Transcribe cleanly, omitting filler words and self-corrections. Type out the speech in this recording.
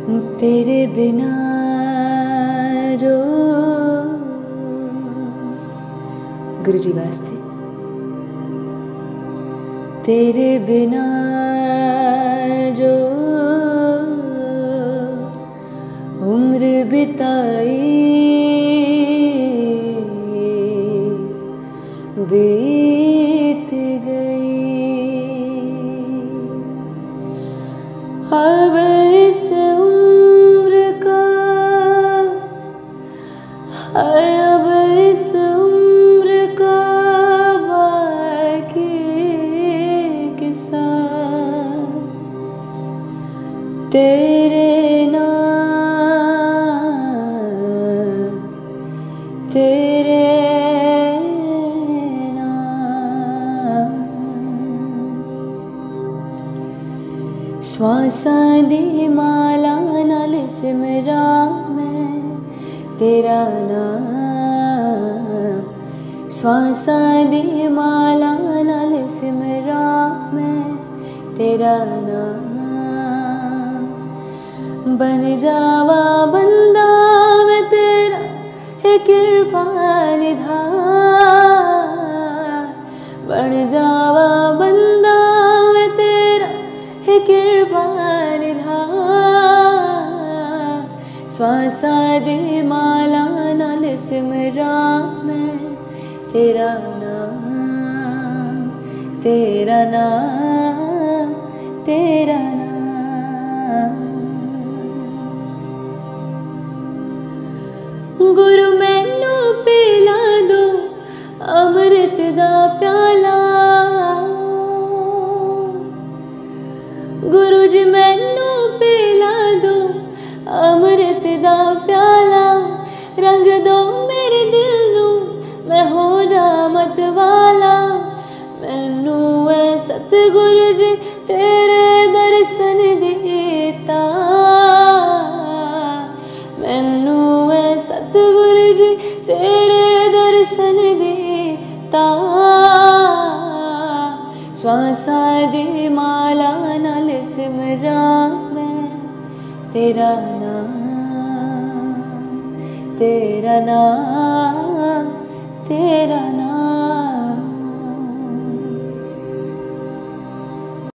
तेरे बिना जो गुरुजी वास्ते तेरे बिना जो उम्र बिताई बीत गई। अब इस उम्र का अब इस उम्र का बाकी किस्सा तेरे नाम तेरे नाम। श्वासां दी माला नाल सिमरा मैं तेरा नाम। श्वासां दी माला नाल सिमरा मैं तेरा नाम। बन जावा बंदा मैं तेरा है कृपा निधान। बन जावा बंदा मैं तेरा है कृपा निधान। श्वासां दी माला नाल सिमरा मैं तेरा नाम तेरा नाम तेरा नाम। गुरु मैनू पिला दो अमृत दा प्याला। गुरु जी मैनू पिला दो अमृत दा प्याला। रंग दो मेरे दिल नू मैं हो जा मत वाला। मैनू है सतगुरु जी तेरे दर्शन दीता। मैनू है सतगुरु जी तेरे दर्शन दीता। श्वासां दी माला नाल सिमरा मैं तेरा नाम तेरा नाम तेरा नाम।